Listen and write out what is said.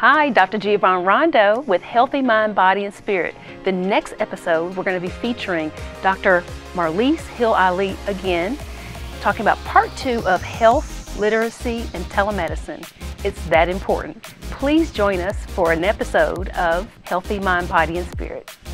Hi, Dr. Giovanni Rondo with Healthy Mind, Body, and Spirit. The next episode, we're going to be featuring Dr. Marlise Hill-Ali again, talking about part 2 of health, literacy, and telemedicine. It's that important. Please join us for an episode of Healthy Mind, Body, and Spirit.